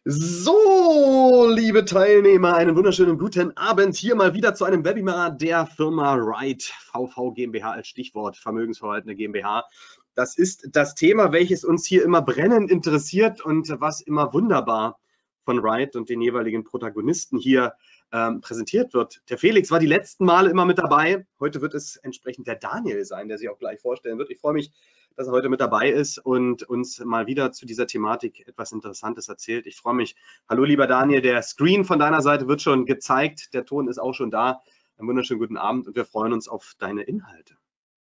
So, liebe Teilnehmer, einen wunderschönen guten Abend. Hier mal wieder zu einem Webinar der Firma Right, VV GmbH als Stichwort, vermögensverwaltende GmbH. Das ist das Thema, welches uns hier immer brennend interessiert und was immer wunderbar von Right und den jeweiligen Protagonisten hier präsentiert wird. Der Felix war die letzten Male immer mit dabei. Heute wird es entsprechend der Daniel sein, der sich auch gleich vorstellen wird. Ich freue mich, dass er heute mit dabei ist und uns mal wieder zu dieser Thematik etwas Interessantes erzählt. Ich freue mich. Hallo, lieber Daniel, der Screen von deiner Seite wird schon gezeigt, der Ton ist auch schon da. Einen wunderschönen guten Abend und wir freuen uns auf deine Inhalte.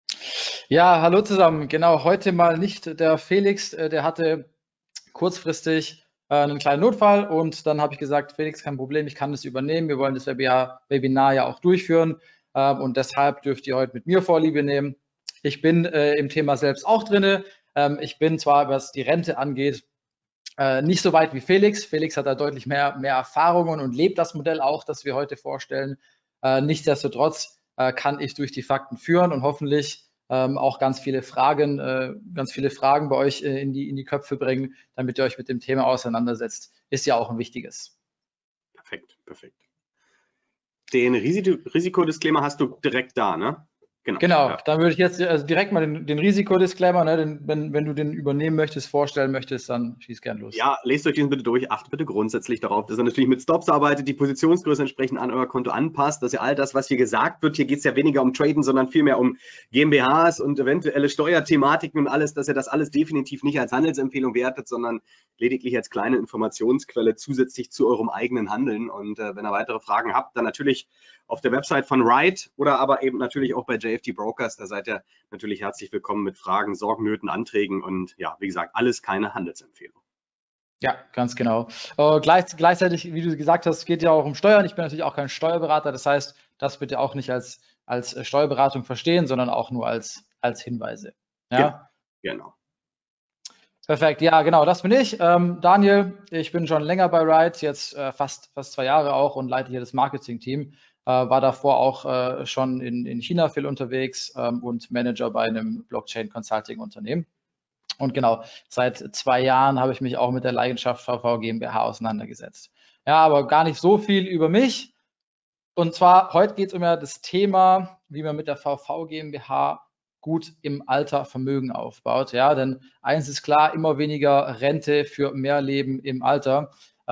Ja, hallo zusammen. Genau, heute mal nicht der Felix, der hatte kurzfristig einen kleinen Notfall und dann habe ich gesagt, Felix, kein Problem, ich kann das übernehmen. Wir wollen das Webinar ja auch durchführen und deshalb dürft ihr heute mit mir Vorliebe nehmen. Ich bin im Thema selbst auch drinne. Ich bin zwar, was die Rente angeht, nicht so weit wie Felix. Felix hat da deutlich mehr Erfahrungen und lebt das Modell auch, das wir heute vorstellen. Nichtsdestotrotz kann ich durch die Fakten führen und hoffentlich auch ganz viele Fragen bei euch in die Köpfe bringen, damit ihr euch mit dem Thema auseinandersetzt. Ist ja auch ein wichtiges. Perfekt, perfekt. Den Risikodisclaimer hast du direkt da, ne? Genau, ja. Dann würde ich jetzt direkt mal den Risikodisclaimer, ne, wenn du den übernehmen möchtest, vorstellen möchtest, dann schieß gern los. Ja, lest euch diesen bitte durch. Achtet bitte grundsätzlich darauf, dass ihr natürlich mit Stops arbeitet, die Positionsgröße entsprechend an euer Konto anpasst, dass ihr all das, was hier gesagt wird, hier geht es ja weniger um Traden, sondern vielmehr um GmbHs und eventuelle Steuerthematiken und alles, dass ihr das alles definitiv nicht als Handelsempfehlung wertet, sondern lediglich als kleine Informationsquelle zusätzlich zu eurem eigenen Handeln. Und wenn ihr weitere Fragen habt, dann natürlich auf der Website von Right oder aber eben natürlich auch bei JFD Brokers. Da seid ihr natürlich herzlich willkommen mit Fragen, Sorgen, Nöten, Anträgen und ja, wie gesagt, alles keine Handelsempfehlung. Ja, ganz genau. Gleichzeitig, wie du gesagt hast, geht ja auch um Steuern. Ich bin natürlich auch kein Steuerberater. Das heißt, das bitte auch nicht als Steuerberatung verstehen, sondern auch nur als Hinweise. Ja? Genau. Perfekt, ja, genau, das bin ich. Daniel, ich bin schon länger bei Right, jetzt fast 2 Jahre auch und leite hier das Marketing-Team. War davor auch schon in China viel unterwegs und Manager bei einem Blockchain-Consulting-Unternehmen. Und genau, seit 2 Jahren habe ich mich auch mit der Leidenschaft VV GmbH auseinandergesetzt. Ja, aber gar nicht so viel über mich. Und zwar, heute geht es um ja das Thema, wie man mit der VV GmbH gut im Alter Vermögen aufbaut. Ja, denn eins ist klar, immer weniger Rente für mehr Leben im Alter.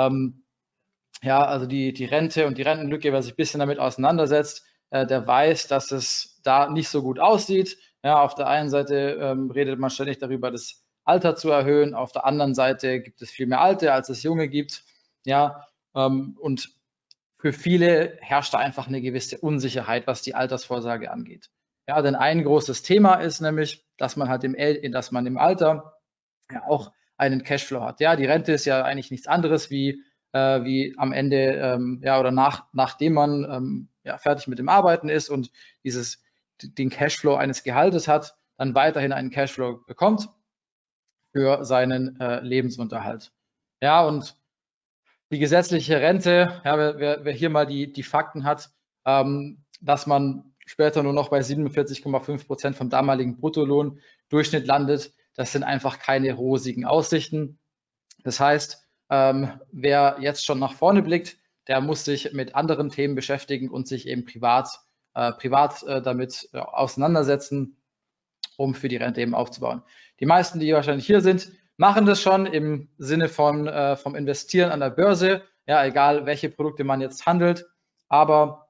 Ja, also die Rente und die Rentenlücke, wer sich ein bisschen damit auseinandersetzt, der weiß, dass es da nicht so gut aussieht. Ja, auf der einen Seite redet man ständig darüber, das Alter zu erhöhen. Auf der anderen Seite gibt es viel mehr Alte, als es Junge gibt. Ja, und für viele herrscht da einfach eine gewisse Unsicherheit, was die Altersvorsorge angeht. Ja, denn ein großes Thema ist nämlich, dass man halt im Alter ja auch einen Cashflow hat. Ja, die Rente ist ja eigentlich nichts anderes wie am Ende ja, oder nachdem man ja, fertig mit dem Arbeiten ist und den Cashflow eines Gehaltes hat, dann weiterhin einen Cashflow bekommt für seinen Lebensunterhalt. Ja, und die gesetzliche Rente, ja, wer hier mal die Fakten hat, dass man später nur noch bei 47,5% vom damaligen Bruttolohndurchschnitt landet, das sind einfach keine rosigen Aussichten. Das heißt, wer jetzt schon nach vorne blickt, der muss sich mit anderen Themen beschäftigen und sich eben privat damit auseinandersetzen, um für die Rente eben aufzubauen. Die meisten, die wahrscheinlich hier sind, machen das schon im Sinne vom Investieren an der Börse, ja, egal welche Produkte man jetzt handelt, aber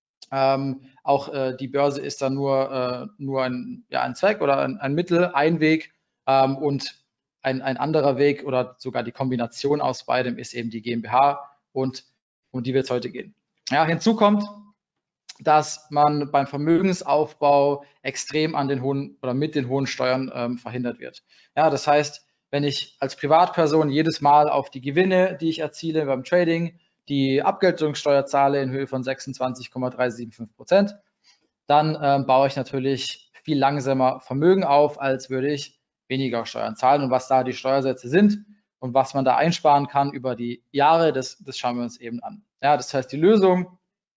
auch die Börse ist dann nur ein Zweck oder ein Mittel, ein Weg und ein anderer Weg oder sogar die Kombination aus beidem ist eben die GmbH und um die wird es heute gehen. Ja, hinzu kommt, dass man beim Vermögensaufbau extrem an den hohen oder mit den hohen Steuern verhindert wird. Ja, das heißt, wenn ich als Privatperson jedes Mal auf die Gewinne, die ich erziele beim Trading, die Abgeltungssteuer zahle in Höhe von 26,375%, dann baue ich natürlich viel langsamer Vermögen auf, als würde ich weniger Steuern zahlen. Und was da die Steuersätze sind und was man da einsparen kann über die Jahre, das schauen wir uns eben an. Ja, das heißt, die Lösung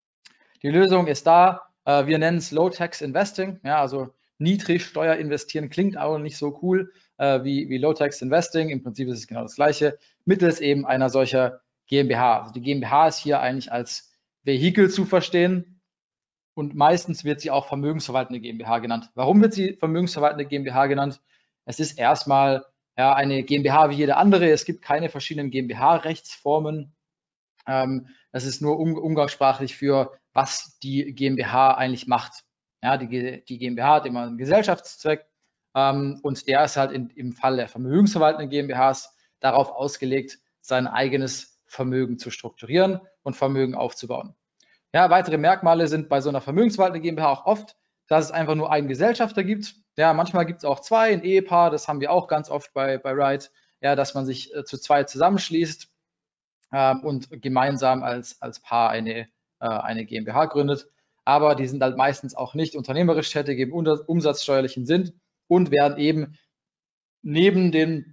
ist da. Wir nennen es Low-Tax Investing. Ja, also Niedrigsteuer investieren klingt auch nicht so cool. wie Low-Tax Investing, im Prinzip ist es genau das Gleiche, mittels eben einer solcher GmbH. Also die GmbH ist hier eigentlich als Vehikel zu verstehen und meistens wird sie auch vermögensverwaltende GmbH genannt. Warum wird sie vermögensverwaltende GmbH genannt? Es ist erstmal ja, eine GmbH wie jede andere. Es gibt keine verschiedenen GmbH-Rechtsformen. Das ist nur umgangssprachlich für, was die GmbH eigentlich macht. Ja, die GmbH hat immer einen Gesellschaftszweck und der ist halt im Fall der vermögensverwaltenden GmbHs darauf ausgelegt, sein eigenes Vermögen zu strukturieren und Vermögen aufzubauen. Ja, weitere Merkmale sind bei so einer vermögensverwaltenden GmbH auch oft, dass es einfach nur einen Gesellschafter gibt. Ja, manchmal gibt es auch zwei, ein Ehepaar, das haben wir auch ganz oft bei Ride, ja, dass man sich zu zweit zusammenschließt und gemeinsam als Paar eine GmbH gründet. Aber die sind halt meistens auch nicht unternehmerisch tätig im umsatzsteuerlichen Sinn und werden eben neben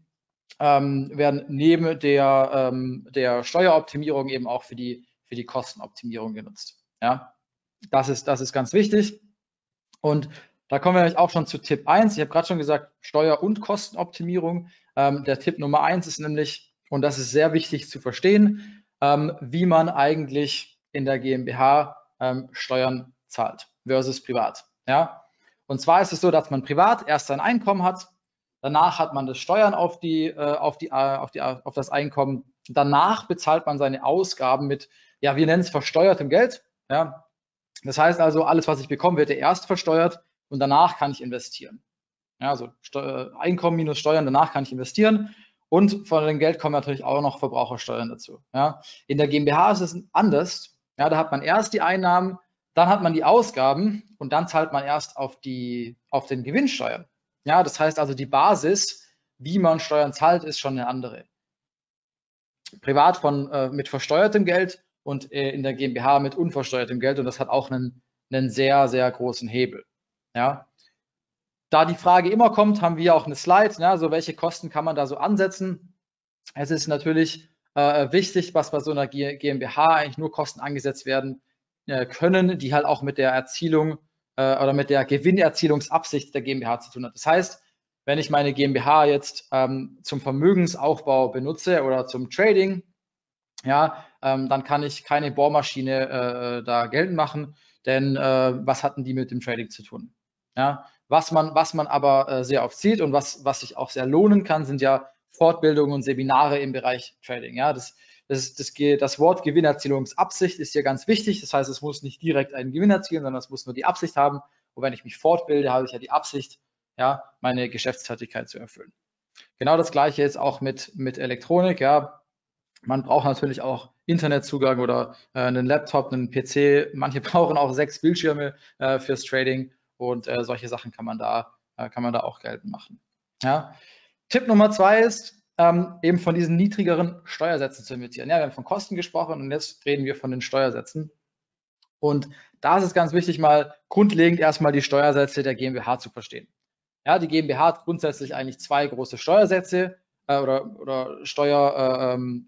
der Steueroptimierung eben auch für die Kostenoptimierung genutzt. Ja, das ist ganz wichtig. Und da kommen wir nämlich auch schon zu Tipp 1. Ich habe gerade schon gesagt, Steuer- und Kostenoptimierung. Der Tipp Nummer 1 ist nämlich, und das ist sehr wichtig zu verstehen, wie man eigentlich in der GmbH Steuern zahlt versus privat. Ja? Und zwar ist es so, dass man privat erst sein Einkommen hat, danach hat man das Steuern auf das Einkommen, danach bezahlt man seine Ausgaben mit, ja, wir nennen es versteuertem Geld. Ja? Das heißt also, alles, was ich bekomme, wird erst versteuert und danach kann ich investieren. Ja, also Einkommen minus Steuern, danach kann ich investieren und von dem Geld kommen natürlich auch noch Verbrauchersteuern dazu. Ja. In der GmbH ist es anders. Ja, da hat man erst die Einnahmen, dann hat man die Ausgaben und dann zahlt man erst auf den Gewinn Steuern. Ja, das heißt also, die Basis, wie man Steuern zahlt, ist schon eine andere. Privat mit versteuertem Geld und in der GmbH mit unversteuertem Geld und das hat auch einen sehr, sehr großen Hebel. Ja. Da die Frage immer kommt, haben wir auch eine Slide, ja, so welche Kosten kann man da so ansetzen. Es ist natürlich wichtig, was bei so einer GmbH eigentlich nur Kosten angesetzt werden können, die halt auch mit der Erzielung oder mit der Gewinnerzielungsabsicht der GmbH zu tun hat. Das heißt, wenn ich meine GmbH jetzt zum Vermögensaufbau benutze oder zum Trading, ja, dann kann ich keine Bohrmaschine da geltend machen, denn was hatten die mit dem Trading zu tun? Ja, was man aber sehr oft sieht und was sich auch sehr lohnen kann, sind ja Fortbildungen und Seminare im Bereich Trading. Ja, das Wort Gewinnerzielungsabsicht ist hier ganz wichtig. Das heißt, es muss nicht direkt einen Gewinn erzielen, sondern es muss nur die Absicht haben. Und wenn ich mich fortbilde, habe ich ja die Absicht, ja, meine Geschäftstätigkeit zu erfüllen. Genau das Gleiche ist auch mit Elektronik. Ja, man braucht natürlich auch Internetzugang oder einen Laptop, einen PC. Manche brauchen auch 6 Bildschirme fürs Trading und solche Sachen kann man da auch geltend machen. Ja. Tipp Nummer 2 ist, eben von diesen niedrigeren Steuersätzen zu investieren. Ja, wir haben von Kosten gesprochen und jetzt reden wir von den Steuersätzen. Und da ist es ganz wichtig, mal grundlegend erstmal die Steuersätze der GmbH zu verstehen. Ja, die GmbH hat grundsätzlich eigentlich 2 große Steuersätze oder Steuerarten,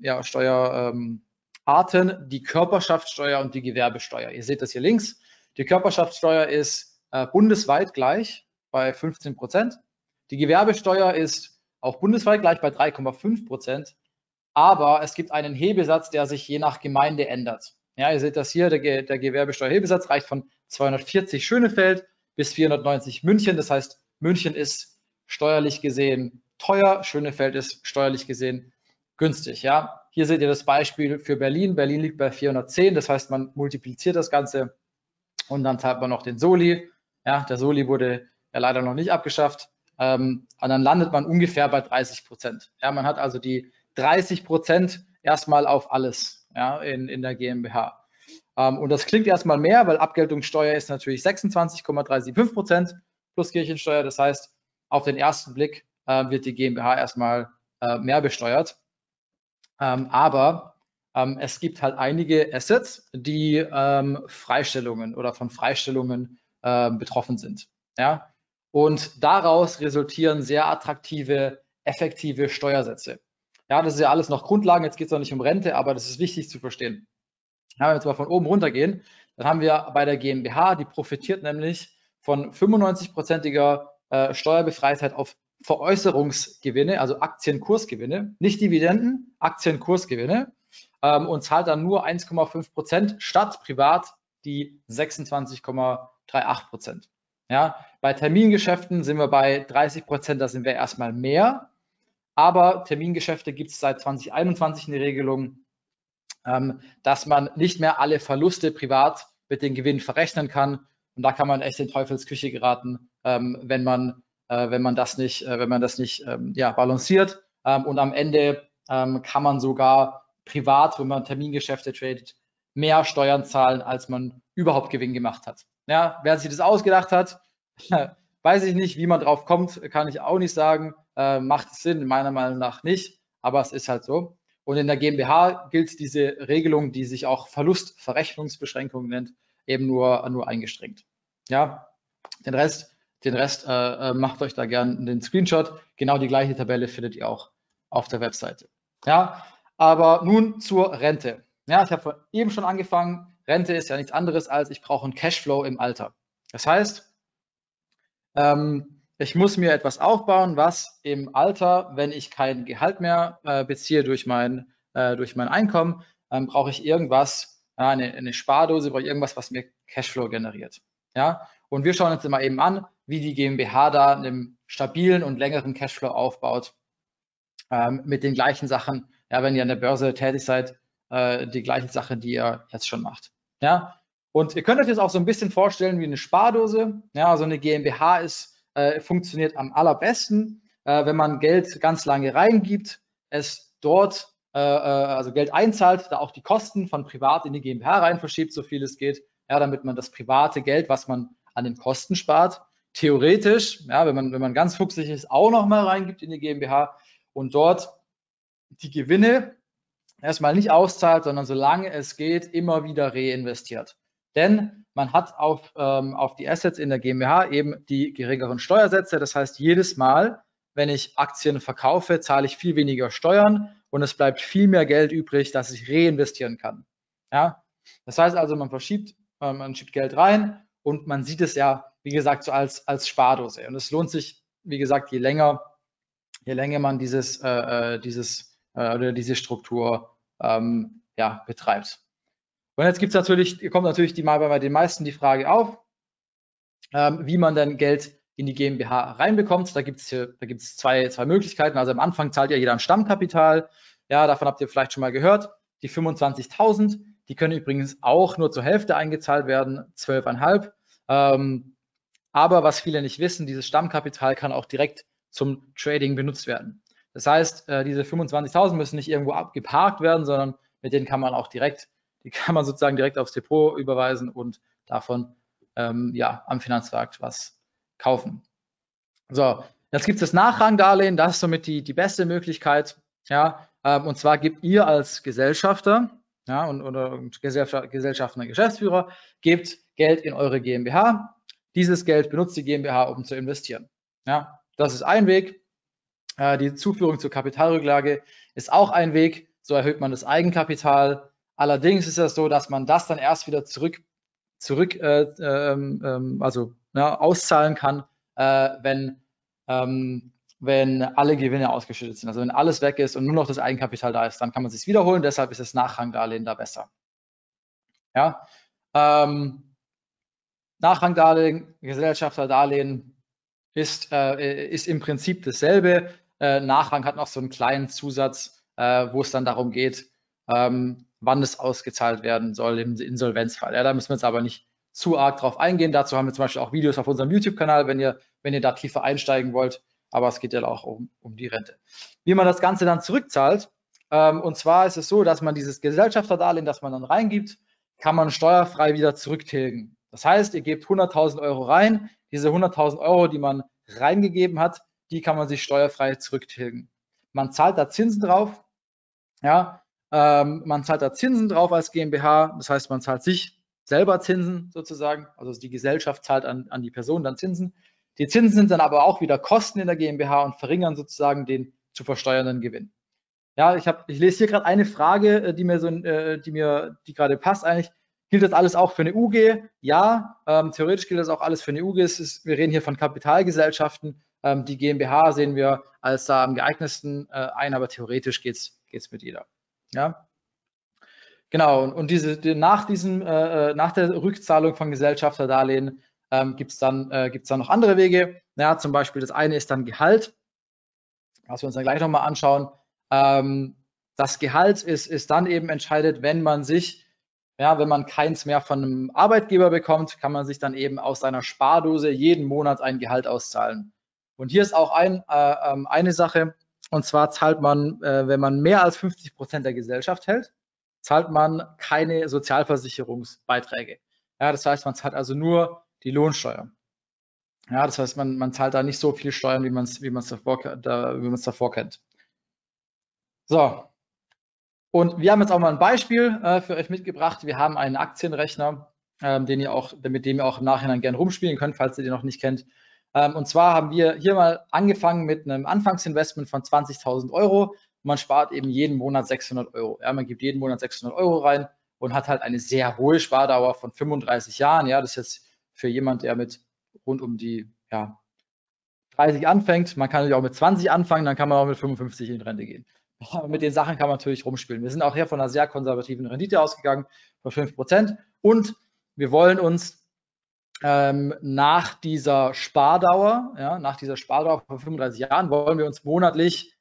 die Körperschaftssteuer und die Gewerbesteuer. Ihr seht das hier links. Die Körperschaftssteuer ist bundesweit gleich bei 15%. Die Gewerbesteuer ist auch bundesweit gleich bei 3,5%. Aber es gibt einen Hebesatz, der sich je nach Gemeinde ändert. Ja, ihr seht das hier, der Gewerbesteuerhebesatz reicht von 240 Schönefeld bis 490 München. Das heißt, München ist steuerlich gesehen teuer, Schönefeld ist steuerlich gesehen günstig. Ja, hier seht ihr das Beispiel für Berlin. Berlin liegt bei 410, das heißt, man multipliziert das Ganze und dann zahlt man noch den Soli. Ja, der Soli wurde ja leider noch nicht abgeschafft. Und dann landet man ungefähr bei 30%. Ja, man hat also die 30% erstmal auf alles, ja, in der GmbH. Und das klingt erstmal mehr, weil Abgeltungssteuer ist natürlich 26,375% plus Kirchensteuer. Das heißt, auf den ersten Blick wird die GmbH erstmal mehr besteuert. Aber es gibt halt einige Assets, die Freistellungen oder von Freistellungen betroffen sind. Ja? Und daraus resultieren sehr attraktive, effektive Steuersätze. Ja, das ist ja alles noch Grundlagen, jetzt geht es noch nicht um Rente, aber das ist wichtig zu verstehen. Ja, wenn wir jetzt mal von oben runter gehen, dann haben wir bei der GmbH, die profitiert nämlich von 95%iger Steuerbefreitheit auf Veräußerungsgewinne, also Aktienkursgewinne, nicht Dividenden, Aktienkursgewinne, und zahlt dann nur 1,5% statt privat die 26,38%. Ja, bei Termingeschäften sind wir bei 30%, da sind wir erstmal mehr, aber Termingeschäfte gibt es seit 2021 eine Regelung, dass man nicht mehr alle Verluste privat mit den Gewinn verrechnen kann, und da kann man echt in Teufelsküche geraten, wenn man das nicht balanciert, und am Ende kann man sogar privat, wenn man Termingeschäfte tradet, mehr Steuern zahlen, als man überhaupt Gewinn gemacht hat. Ja, wer sich das ausgedacht hat, weiß ich nicht, wie man drauf kommt, kann ich auch nicht sagen. Macht es Sinn? Meiner Meinung nach nicht, aber es ist halt so. Und in der GmbH gilt diese Regelung, die sich auch Verlustverrechnungsbeschränkung nennt, eben nur eingeschränkt. Ja, den Rest macht euch da gern den Screenshot. Genau die gleiche Tabelle findet ihr auch auf der Webseite. Ja, aber nun zur Rente. Ja, ich habe eben schon angefangen. Rente ist ja nichts anderes als, ich brauche einen Cashflow im Alter. Das heißt, ich muss mir etwas aufbauen, was im Alter, wenn ich kein Gehalt mehr beziehe durch mein Einkommen, brauche ich irgendwas, eine Spardose, brauche ich irgendwas, was mir Cashflow generiert. Ja, und wir schauen uns mal eben an, wie die GmbH da einen stabilen und längeren Cashflow aufbaut, mit den gleichen Sachen, ja, wenn ihr an der Börse tätig seid, die gleichen Sachen, die ihr jetzt schon macht. Ja, und ihr könnt euch das auch so ein bisschen vorstellen wie eine Spardose. Ja, also eine GmbH funktioniert am allerbesten, wenn man Geld ganz lange reingibt, es dort also Geld einzahlt, da auch die Kosten von privat in die GmbH rein verschiebt, so viel es geht, ja, damit man das private Geld, was man an den Kosten spart, theoretisch, ja, wenn man ganz fuchsig ist, auch noch mal reingibt in die GmbH und dort die Gewinne erstmal nicht auszahlt, sondern solange es geht, immer wieder reinvestiert. Denn man hat auf die Assets in der GmbH eben die geringeren Steuersätze. Das heißt, jedes Mal, wenn ich Aktien verkaufe, zahle ich viel weniger Steuern und es bleibt viel mehr Geld übrig, das ich reinvestieren kann. Ja? Das heißt also, man schiebt Geld rein und man sieht es ja, wie gesagt, so als Spardose. Und es lohnt sich, wie gesagt, je länger man diese Struktur betreibt. Und jetzt kommt natürlich bei den meisten die Frage auf, wie man dann Geld in die GmbH reinbekommt. Da gibt es zwei Möglichkeiten. Also am Anfang zahlt ja jeder ein Stammkapital. Ja, davon habt ihr vielleicht schon mal gehört. Die 25.000, die können übrigens auch nur zur Hälfte eingezahlt werden, 12,5. Aber was viele nicht wissen, dieses Stammkapital kann auch direkt zum Trading benutzt werden. Das heißt, diese 25.000 müssen nicht irgendwo geparkt werden, sondern mit denen kann man auch die kann man sozusagen direkt aufs Depot überweisen und davon am Finanzmarkt was kaufen. So, jetzt gibt es das Nachrangdarlehen, das ist somit die beste Möglichkeit. Ja, und zwar gebt ihr als Gesellschafter, ja, oder gesellschaftender Geschäftsführer, gebt Geld in eure GmbH. Dieses Geld benutzt die GmbH, um zu investieren. Ja, das ist ein Weg. Die Zuführung zur Kapitalrücklage ist auch ein Weg. So erhöht man das Eigenkapital. Allerdings ist es so, dass man das dann erst wieder auszahlen kann, wenn alle Gewinne ausgeschüttet sind. Also wenn alles weg ist und nur noch das Eigenkapital da ist, dann kann man es sich wiederholen. Deshalb ist das Nachrangdarlehen da besser. Ja, Nachrangdarlehen, Gesellschafterdarlehen ist im Prinzip dasselbe. Nachrang hat noch so einen kleinen Zusatz, wo es dann darum geht, wann es ausgezahlt werden soll im Insolvenzfall. Ja, da müssen wir jetzt aber nicht zu arg drauf eingehen. Dazu haben wir zum Beispiel auch Videos auf unserem YouTube-Kanal, wenn ihr da tiefer einsteigen wollt. Aber es geht ja auch um die Rente. Wie man das Ganze dann zurückzahlt, und zwar ist es so, dass man dieses Gesellschafterdarlehen, das man dann reingibt, kann man steuerfrei wieder zurücktilgen. Das heißt, ihr gebt 100.000 Euro rein. Diese 100.000 Euro, die man reingegeben hat, die kann man sich steuerfrei zurücktilgen. Man zahlt da Zinsen drauf. Ja, man zahlt da Zinsen drauf als GmbH. Das heißt, man zahlt sich selber Zinsen sozusagen. Also die Gesellschaft zahlt an die Person dann Zinsen. Die Zinsen sind dann aber auch wieder Kosten in der GmbH und verringern sozusagen den zu versteuernden Gewinn. Ja, ich lese hier gerade eine Frage, die gerade passt eigentlich. Gilt das alles auch für eine UG? Ja, theoretisch gilt das auch alles für eine UG. Wir reden hier von Kapitalgesellschaften Die GmbH sehen wir als da am geeignetsten ein, aber theoretisch geht's mit jeder. Ja. Genau, und nach der Rückzahlung von Gesellschafterdarlehen gibt es dann noch andere Wege. Ja, zum Beispiel das eine ist dann Gehalt, was wir uns dann gleich nochmal anschauen. Das Gehalt ist dann eben entscheidet, wenn man keins mehr von einem Arbeitgeber bekommt, kann man sich dann eben aus seiner Spardose jeden Monat ein Gehalt auszahlen. Und hier ist auch eine Sache, und zwar zahlt man, wenn man mehr als 50% der Gesellschaft hält, zahlt man keine Sozialversicherungsbeiträge. Ja, das heißt, man zahlt also nur die Lohnsteuer. Ja, das heißt, man zahlt da nicht so viel Steuern, wie man es davor kennt. So, und wir haben jetzt auch mal ein Beispiel für euch mitgebracht. Wir haben einen Aktienrechner, mit dem ihr auch im Nachhinein gerne rumspielen könnt, falls ihr den noch nicht kennt. Und zwar haben wir hier mal angefangen mit einem Anfangsinvestment von 20.000 Euro. Man spart eben jeden Monat 600 Euro. Ja, man gibt jeden Monat 600 Euro rein und hat halt eine sehr hohe Spardauer von 35 Jahren. Ja, das ist jetzt für jemand, der mit rund um die 30 anfängt. Man kann natürlich auch mit 20 anfangen, dann kann man auch mit 55 in Rente gehen. Aber mit den Sachen kann man natürlich rumspielen. Wir sind auch hier von einer sehr konservativen Rendite ausgegangen, von 5%. Und wir wollen uns nach dieser Spardauer von 35 Jahren, wollen wir uns monatlich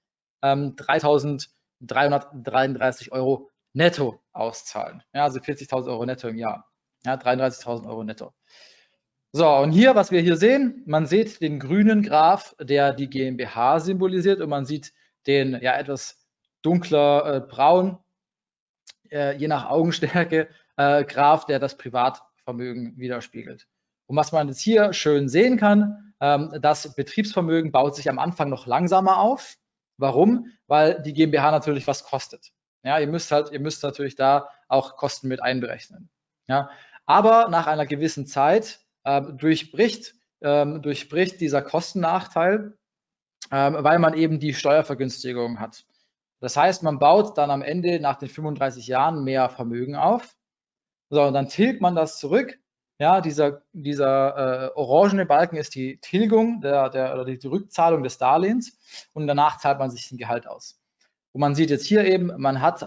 3.333 Euro netto auszahlen. Ja, also 40.000 Euro netto im Jahr. Ja, 33.000 Euro netto. So, und hier, was wir hier sehen, man sieht den grünen Graph, der die GmbH symbolisiert, und man sieht den etwas dunkler braun, je nach Augenstärke, Graph, der das Privatvermögen widerspiegelt. Und was man jetzt hier schön sehen kann, das Betriebsvermögen baut sich am Anfang noch langsamer auf. Warum? Weil die GmbH natürlich was kostet. Ja, ihr müsst natürlich da auch Kosten mit einberechnen. Ja, aber nach einer gewissen Zeit durchbricht dieser Kostennachteil, weil man eben die Steuervergünstigung hat. Das heißt, man baut dann am Ende nach den 35 Jahren mehr Vermögen auf. So, und dann tilgt man das zurück. Ja, dieser orangene Balken ist die Tilgung oder die Rückzahlung des Darlehens, und danach zahlt man sich ein Gehalt aus. Und man sieht jetzt hier eben, man hat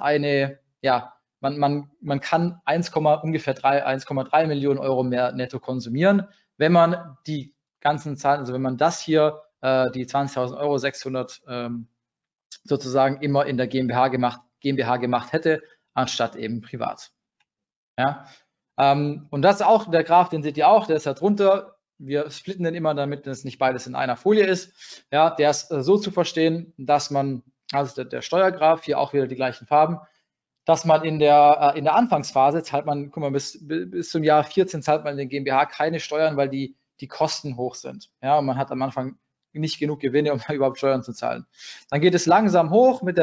man kann ungefähr 1,3 Millionen Euro mehr netto konsumieren, wenn man die ganzen Zahlen, also wenn man das hier, die 20.000 Euro, 600 sozusagen immer in der GmbH gemacht hätte, anstatt eben privat. Ja, und das ist auch der Graph, den seht ihr auch, der ist da drunter. Wir splitten den immer, damit es nicht beides in einer Folie ist. Ja, der ist so zu verstehen, dass man, also der Steuergraph, hier auch wieder die gleichen Farben, dass man in der Anfangsphase zahlt man, guck mal, bis zum Jahr 14 zahlt man in den GmbH keine Steuern, weil die Kosten hoch sind. Ja, und man hat am Anfang nicht genug Gewinne, um überhaupt Steuern zu zahlen. Dann geht es langsam hoch die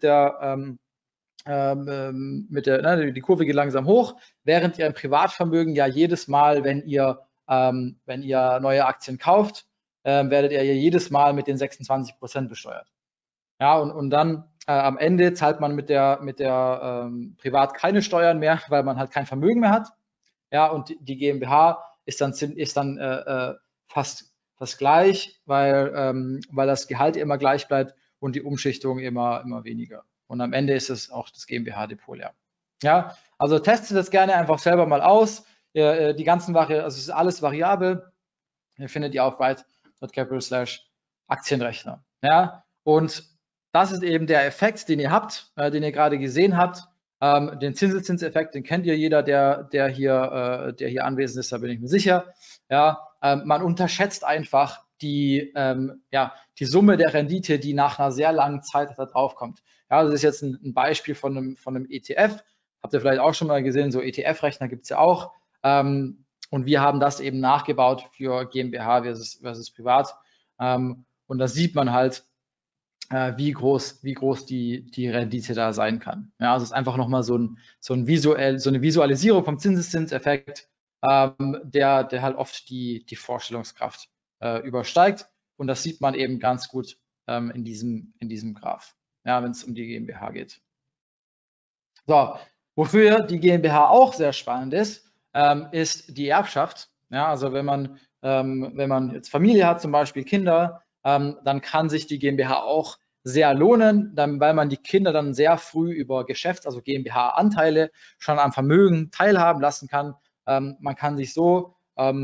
Kurve geht langsam hoch, während ihr im Privatvermögen ja jedes Mal, wenn ihr neue Aktien kauft, werdet ihr ja jedes Mal mit den 26% besteuert. Ja, und dann am Ende zahlt man mit der Privat keine Steuern mehr, weil man halt kein Vermögen mehr hat. Ja, und die GmbH ist dann fast gleich, weil das Gehalt immer gleich bleibt und die Umschichtung immer weniger. Und am Ende ist es auch das GmbH-Depot leer. Ja, also testet das gerne einfach selber mal aus. Die ganzen also es ist alles variabel. Hier findet ihr auf byte.capital/Aktienrechner. Ja, und das ist eben der Effekt, den ihr habt, den ihr gerade gesehen habt. Den Zinseszinseffekt, den kennt ihr jeder, der hier anwesend ist, da bin ich mir sicher. Ja, man unterschätzt einfach die Summe der Rendite, die nach einer sehr langen Zeit da drauf kommt. Ja, das ist jetzt ein Beispiel von einem ETF. Habt ihr vielleicht auch schon mal gesehen, so ETF-Rechner gibt es ja auch. Und wir haben das eben nachgebaut für GmbH versus Privat. Und da sieht man halt, wie groß die Rendite da sein kann. Ja, also es ist einfach nochmal so eine Visualisierung vom Zinseszinseffekt, der halt oft die Vorstellungskraft übersteigt. Und das sieht man eben ganz gut in diesem Graph, ja, wenn es um die GmbH geht. So, wofür die GmbH auch sehr spannend ist die Erbschaft. Ja, also wenn man jetzt Familie hat, zum Beispiel Kinder, dann kann sich die GmbH auch sehr lohnen, weil man die Kinder dann sehr früh über also GmbH-Anteile schon am Vermögen teilhaben lassen kann. Man kann sich so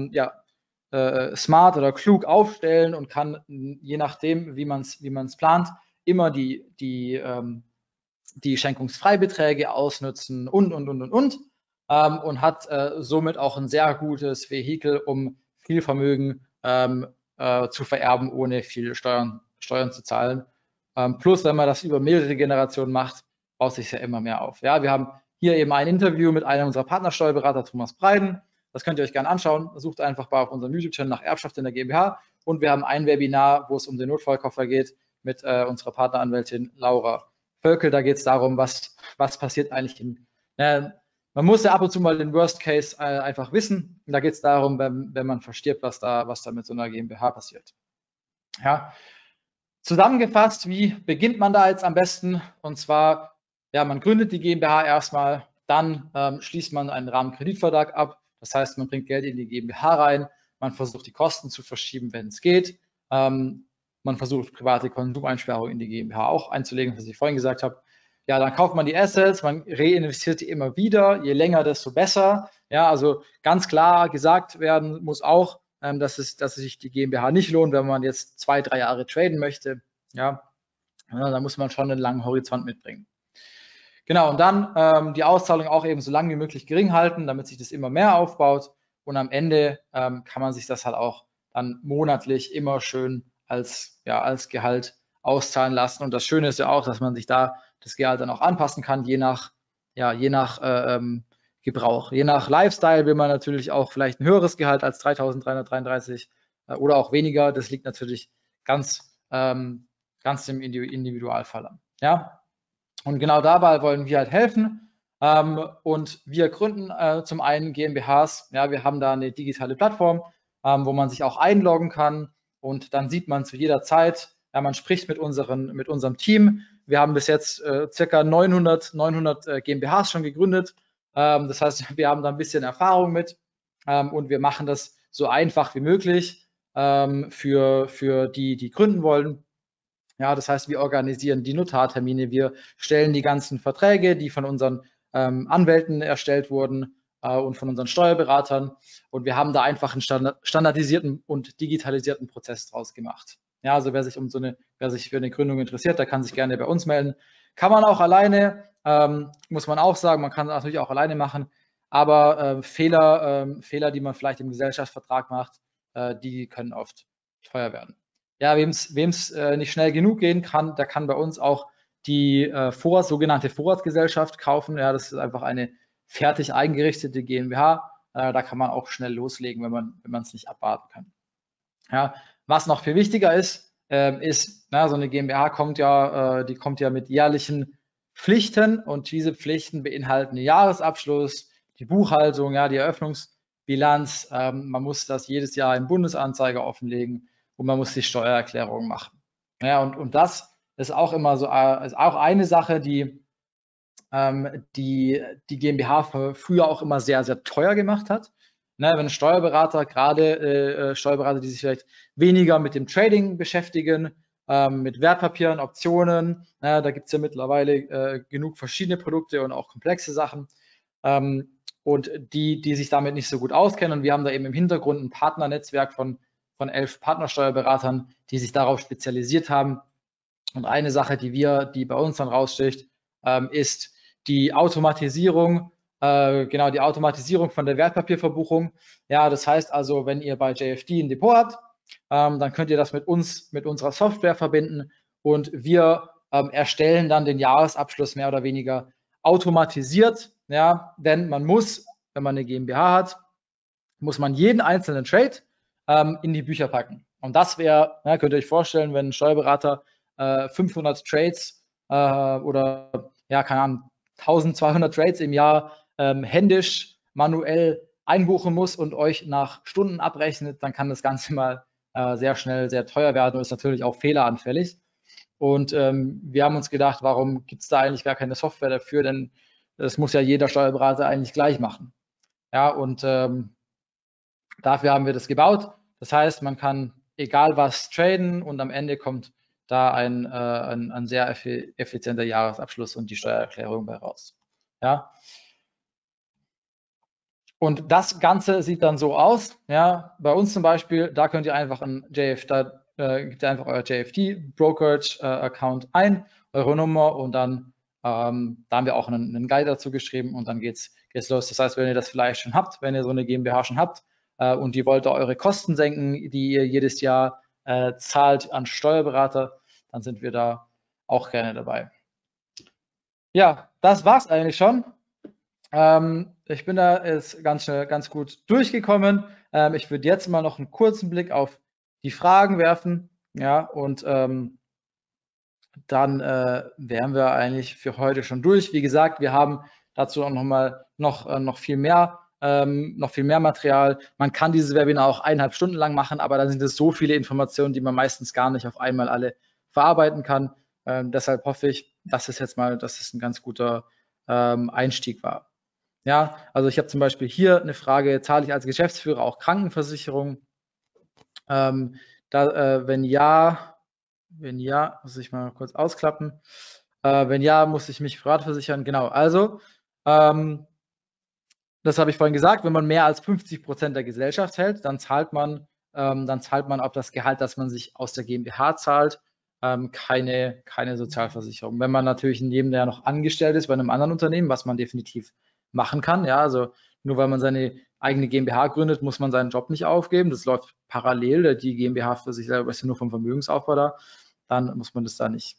smart oder klug aufstellen und kann, je nachdem, wie man es plant, immer die Schenkungsfreibeträge ausnutzen und hat somit auch ein sehr gutes Vehikel, um viel Vermögen zu vererben, ohne viel Steuern zu zahlen. Plus, wenn man das über mehrere Generationen macht, baut sich ja immer mehr auf. Ja, wir haben hier eben ein Interview mit einem unserer Partnersteuerberater, Thomas Breiden. Das könnt ihr euch gerne anschauen. Sucht einfach mal auf unserem YouTube-Channel nach Erbschaft in der GmbH. Und wir haben ein Webinar, wo es um den Notfallkoffer geht, mit unserer Partneranwältin Laura Völkel. Da geht es darum, was passiert eigentlich man muss ja ab und zu mal den Worst Case einfach wissen. Und da geht es darum, wenn man versteht, was da mit so einer GmbH passiert. Ja. Zusammengefasst, wie beginnt man da jetzt am besten? Und zwar, ja, man gründet die GmbH erstmal, dann schließt man einen Rahmenkreditvertrag ab. Das heißt, man bringt Geld in die GmbH rein, man versucht die Kosten zu verschieben, wenn es geht. Man versucht private Konsumeinsparungen in die GmbH auch einzulegen, was ich vorhin gesagt habe. Ja, dann kauft man die Assets, man reinvestiert die immer wieder, je länger, desto besser. Ja, also ganz klar gesagt werden muss auch, dass sich die GmbH nicht lohnt, wenn man jetzt 2, 3 Jahre traden möchte. Ja, da muss man schon einen langen Horizont mitbringen. Genau, und dann die Auszahlung auch eben so lange wie möglich gering halten, damit sich das immer mehr aufbaut. Und am Ende kann man sich das halt auch dann monatlich immer schön als Gehalt auszahlen lassen. Und das Schöne ist ja auch, dass man sich da das Gehalt dann auch anpassen kann, je nach Gebrauch. Je nach Lifestyle will man natürlich auch vielleicht ein höheres Gehalt als 3.333 oder auch weniger. Das liegt natürlich ganz im Individualfall an. Ja? Und genau dabei wollen wir halt helfen. Und wir gründen zum einen GmbHs. Ja, wir haben da eine digitale Plattform, wo man sich auch einloggen kann. Und dann sieht man zu jeder Zeit, ja, man spricht mit unserem Team. Wir haben bis jetzt circa 900 GmbHs schon gegründet. Das heißt, wir haben da ein bisschen Erfahrung mit und wir machen das so einfach wie möglich für die gründen wollen. Ja, das heißt, wir organisieren die Notartermine, wir stellen die ganzen Verträge, die von unseren Anwälten erstellt wurden und von unseren Steuerberatern. Und wir haben da einfach einen standardisierten und digitalisierten Prozess draus gemacht. Ja, also wer sich für eine Gründung interessiert, der kann sich gerne bei uns melden. Kann man auch alleine, muss man auch sagen, man kann es natürlich auch alleine machen, aber Fehler, die man vielleicht im Gesellschaftsvertrag macht, die können oft teuer werden. Ja, wem es nicht schnell genug gehen kann, der kann bei uns auch die sogenannte Vorratsgesellschaft kaufen. Ja, das ist einfach eine fertig eingerichtete GmbH. Da kann man auch schnell loslegen, wenn man es nicht abwarten kann. Ja, was noch viel wichtiger ist, so eine GmbH kommt ja mit jährlichen Pflichten und diese Pflichten beinhalten den Jahresabschluss, die Buchhaltung, ja, die Eröffnungsbilanz. Man muss das jedes Jahr im Bundesanzeiger offenlegen und man muss die Steuererklärung machen. Ja, und das ist auch immer so, ist auch eine Sache, die GmbH früher auch immer sehr, sehr teuer gemacht hat. Ne, wenn Steuerberater, Steuerberater, die sich vielleicht weniger mit dem Trading beschäftigen, mit Wertpapieren, Optionen, da gibt es ja mittlerweile genug verschiedene Produkte und auch komplexe Sachen und die sich damit nicht so gut auskennen. Und wir haben da eben im Hintergrund ein Partnernetzwerk von 11 Partnersteuerberatern, die sich darauf spezialisiert haben. Und eine Sache, die bei uns dann raussticht, ist die Automatisierung, die Automatisierung von der Wertpapierverbuchung. Ja, das heißt also, wenn ihr bei JFD ein Depot habt, dann könnt ihr das mit unserer Software verbinden und wir erstellen dann den Jahresabschluss mehr oder weniger automatisiert. Ja, denn man muss, wenn man eine GmbH hat, muss man jeden einzelnen Trade in die Bücher packen. Und das wäre, könnt ihr euch vorstellen, wenn ein Steuerberater 500 Trades oder ja, keine Ahnung, 1200 Trades im Jahr händisch, manuell einbuchen muss und euch nach Stunden abrechnet, dann kann das Ganze mal sehr schnell sehr teuer werden und ist natürlich auch fehleranfällig. Und wir haben uns gedacht, warum gibt es da eigentlich gar keine Software dafür, denn das muss ja jeder Steuerberater eigentlich gleich machen. Ja, und dafür haben wir das gebaut. Das heißt, man kann egal was traden und am Ende kommt da ein sehr effizienter Jahresabschluss und die Steuererklärung bei raus. Ja. Und das Ganze sieht dann so aus. Ja, bei uns zum Beispiel, da könnt ihr einfach gebt ihr einfach euer JFT Brokerage Account ein, eure Nummer und dann, da haben wir auch einen Guide dazu geschrieben und dann geht's los. Das heißt, wenn ihr das vielleicht schon habt, wenn ihr so eine GmbH schon habt und die wollt eure Kosten senken, die ihr jedes Jahr zahlt an Steuerberater, dann sind wir da auch gerne dabei. Ja, das war's eigentlich schon. Ich bin da jetzt ganz gut durchgekommen. Ich würde jetzt mal noch einen kurzen Blick auf die Fragen werfen. Ja, und dann wären wir eigentlich für heute schon durch. Wie gesagt, wir haben dazu auch noch viel mehr Material. Man kann dieses Webinar auch 1,5 Stunden lang machen, aber da sind es so viele Informationen, die man meistens gar nicht auf einmal alle verarbeiten kann. Deshalb hoffe ich, dass es ein ganz guter Einstieg war. Ja, also ich habe zum Beispiel hier eine Frage, zahle ich als Geschäftsführer auch Krankenversicherung? Wenn ja, muss ich mal kurz ausklappen. Wenn ja, muss ich mich privat versichern. Genau, also das habe ich vorhin gesagt, wenn man mehr als 50% der Gesellschaft hält, dann zahlt man auf das Gehalt, das man sich aus der GmbH zahlt, keine Sozialversicherung. Wenn man natürlich neben der noch angestellt ist bei einem anderen Unternehmen, was man definitiv machen kann, ja, also nur weil man seine eigene GmbH gründet, muss man seinen Job nicht aufgeben. Das läuft parallel. Die GmbH für sich selber ist ja nur vom Vermögensaufbau da. Dann muss man das da nicht.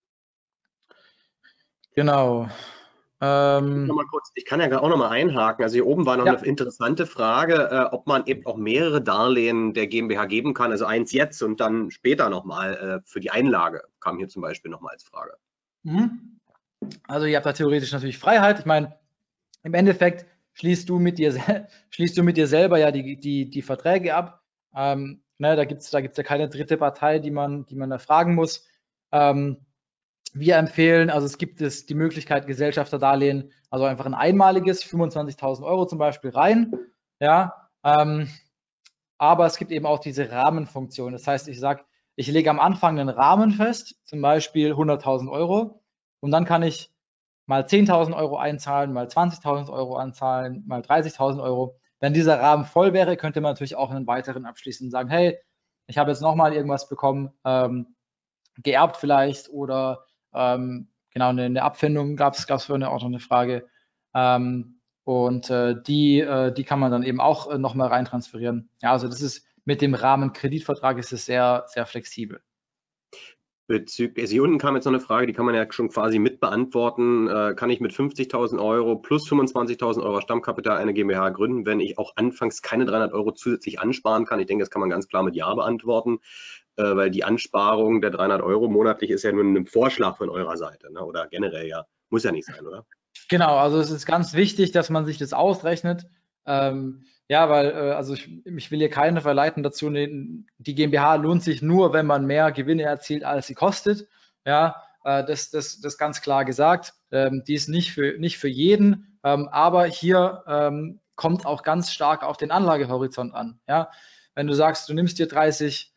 Genau. Ich kann ja auch noch mal einhaken. Also hier oben war noch eine interessante Frage, ob man eben auch mehrere Darlehen der GmbH geben kann. Also eins jetzt und dann später nochmal für die Einlage, kam hier zum Beispiel nochmal als Frage. Also ihr habt da theoretisch natürlich Freiheit. Ich meine, im Endeffekt schließt du mit dir selber ja die Verträge ab. Ne, da gibt's ja keine dritte Partei, die man da fragen muss. Wir empfehlen, also es gibt die Möglichkeit Gesellschafterdarlehen, also einfach ein einmaliges 25.000 € zum Beispiel rein, ja, aber es gibt eben auch diese Rahmenfunktion. Das heißt, ich lege am Anfang einen Rahmen fest, zum Beispiel 100.000 € und dann kann ich mal 10.000 € einzahlen, mal 20.000 € anzahlen, mal 30.000 €. Wenn dieser Rahmen voll wäre, könnte man natürlich auch einen weiteren abschließen und sagen, hey, ich habe jetzt nochmal irgendwas bekommen, geerbt vielleicht oder genau, eine Abfindung gab es vorhin auch noch eine Frage. Und die kann man dann eben auch nochmal reintransferieren. Ja, also das ist mit dem Rahmenkreditvertrag ist es sehr, sehr flexibel. Hier unten kam jetzt noch eine Frage, die kann man ja schon quasi mit beantworten. Kann ich mit 50.000 € plus 25.000 € Stammkapital eine GmbH gründen, wenn ich auch anfangs keine 300 € zusätzlich ansparen kann? Ich denke, das kann man ganz klar mit Ja beantworten, weil die Ansparung der 300 € monatlich ist ja nur ein Vorschlag von eurer Seite, ne? Oder generell ja, muss ja nicht sein, oder? Genau, also es ist ganz wichtig, dass man sich das ausrechnet. Ja, weil also ich will hier keine verleiten dazu, die GmbH lohnt sich nur, wenn man mehr Gewinne erzielt, als sie kostet. Ja, das ganz klar gesagt. Die ist nicht für jeden, aber hier kommt auch ganz stark auf den Anlagehorizont an. Ja, wenn du sagst, du nimmst dir 30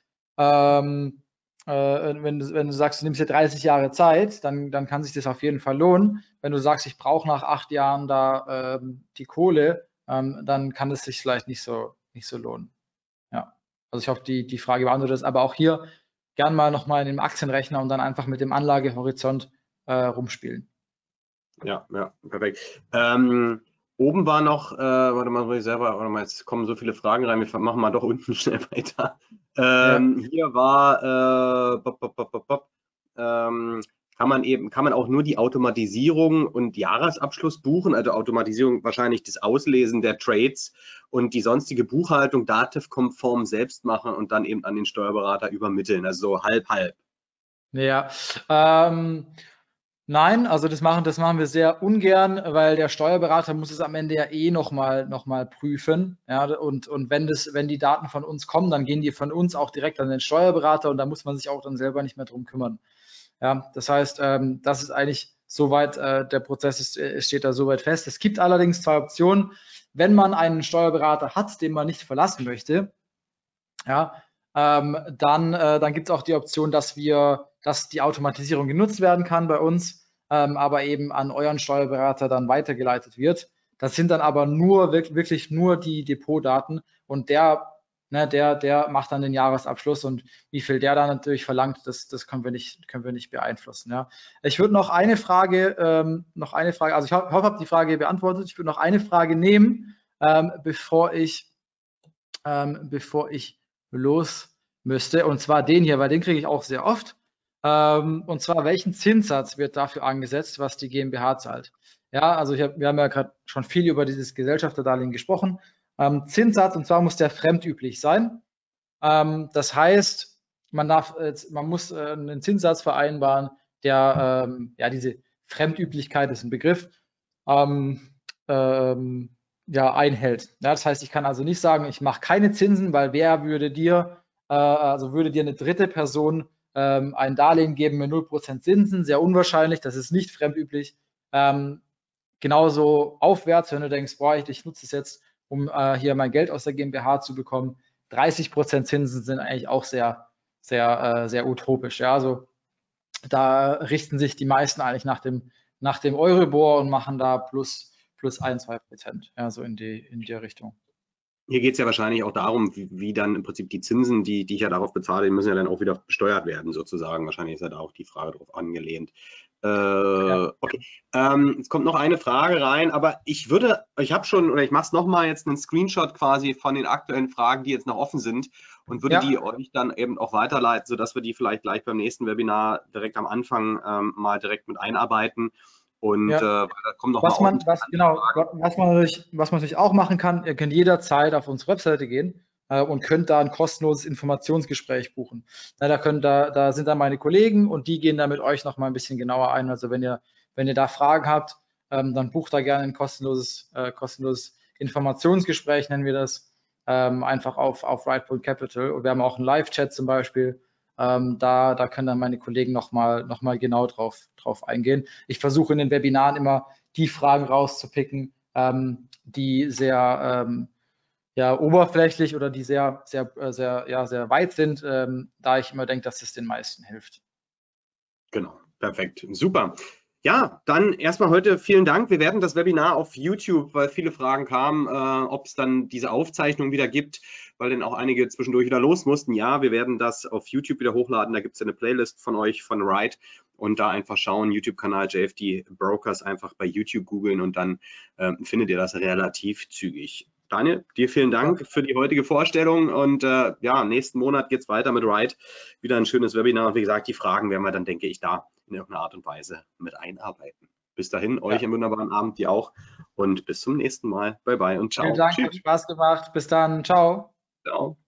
wenn du sagst, du nimmst dir 30 Jahre Zeit, dann kann sich das auf jeden Fall lohnen. Wenn du sagst, ich brauche nach 8 Jahren da die Kohle, dann kann es sich vielleicht nicht so lohnen. Ja, also ich hoffe, die Frage beantwortet ist, aber auch hier gern mal nochmal in dem Aktienrechner und dann einfach mit dem Anlagehorizont rumspielen. Ja, perfekt. Oben war noch, warte mal, jetzt kommen so viele Fragen rein, wir machen mal doch unten schnell weiter. Hier war, kann man auch nur die Automatisierung und Jahresabschluss buchen, also Automatisierung wahrscheinlich das Auslesen der Trades und die sonstige Buchhaltung dativ-konform selbst machen und dann eben an den Steuerberater übermitteln, also so halb. Ja, nein, also das machen wir sehr ungern, weil der Steuerberater muss es am Ende ja eh noch mal prüfen. Ja, und wenn die Daten von uns kommen, dann gehen die von uns auch direkt an den Steuerberater und da muss man sich auch dann selber nicht mehr drum kümmern. Ja, das heißt, das ist eigentlich soweit, der Prozess steht da soweit fest. Es gibt allerdings 2 Optionen. Wenn man einen Steuerberater hat, den man nicht verlassen möchte, ja, Dann gibt es auch die Option, dass die Automatisierung genutzt werden kann bei uns, aber eben an euren Steuerberater dann weitergeleitet wird. Das sind dann aber wirklich nur die Depotdaten und der macht dann den Jahresabschluss und wie viel der dann natürlich verlangt, das können wir nicht beeinflussen. Ja. Ich würde noch eine Frage, also ich hoffe, ich habe die Frage beantwortet. Ich würde noch eine Frage nehmen, bevor ich los müsste, und zwar den hier, weil den kriege ich auch sehr oft. Und zwar, welchen Zinssatz wird dafür angesetzt, was die GmbH zahlt? Ja, also wir haben ja gerade schon viel über dieses Gesellschafterdarlehen gesprochen. Zinssatz, und zwar muss der fremdüblich sein. Das heißt, man muss einen Zinssatz vereinbaren, der, diese Fremdüblichkeit ist ein Begriff, einhält. Ja, das heißt, ich kann also nicht sagen, ich mache keine Zinsen, weil würde dir eine dritte Person ein Darlehen geben mit 0% Zinsen, sehr unwahrscheinlich, das ist nicht fremdüblich. Genauso aufwärts, wenn du denkst, boah, ich nutze es jetzt, um hier mein Geld aus der GmbH zu bekommen. 30% Zinsen sind eigentlich auch sehr, sehr, sehr utopisch. Ja, also da richten sich die meisten eigentlich nach dem Euribor und machen da plus 1-2%, ja, so in die Richtung. Hier geht es ja wahrscheinlich auch darum, wie dann im Prinzip die Zinsen, die ich ja darauf bezahle, die müssen ja dann auch wieder besteuert werden, sozusagen. Wahrscheinlich ist ja da auch die Frage darauf angelehnt. Okay. Jetzt kommt noch eine Frage rein, aber ich mache es nochmal jetzt einen Screenshot quasi von den aktuellen Fragen, die jetzt noch offen sind und würde die euch dann eben auch weiterleiten, sodass wir die vielleicht gleich beim nächsten Webinar direkt am Anfang mal direkt mit einarbeiten. Und da kommen noch was man natürlich auch machen kann, ihr könnt jederzeit auf unsere Webseite gehen und könnt da ein kostenloses Informationsgespräch buchen. Da sind dann meine Kollegen und die gehen da mit euch noch mal ein bisschen genauer ein. Also wenn ihr da Fragen habt, dann bucht da gerne ein kostenloses Informationsgespräch, nennen wir das, einfach auf Right.Capital. Und wir haben auch einen Live-Chat zum Beispiel. Da können dann meine Kollegen noch mal genau drauf eingehen. Ich versuche in den Webinaren immer die Fragen rauszupicken, die sehr oberflächlich oder die sehr, sehr, sehr, sehr weit sind, da ich immer denke, dass es den meisten hilft. Genau, perfekt, super. Ja, dann erstmal heute vielen Dank. Wir werden das Webinar auf YouTube, weil viele Fragen kamen, ob es dann diese Aufzeichnung wieder gibt, weil dann auch einige zwischendurch wieder los mussten. Ja, wir werden das auf YouTube wieder hochladen. Da gibt es eine Playlist von euch, von Right, und da einfach schauen, YouTube-Kanal JFD Brokers, einfach bei YouTube googeln und dann findet ihr das relativ zügig. Daniel, dir vielen Dank für die heutige Vorstellung und nächsten Monat geht es weiter mit Right. Wieder ein schönes Webinar und wie gesagt, die Fragen werden wir dann, denke ich, da in irgendeiner Art und Weise mit einarbeiten. Bis dahin, euch einen wunderbaren Abend, dir auch, und bis zum nächsten Mal. Bye bye und ciao. Vielen Dank, hat Spaß gemacht. Bis dann, ciao. Ciao.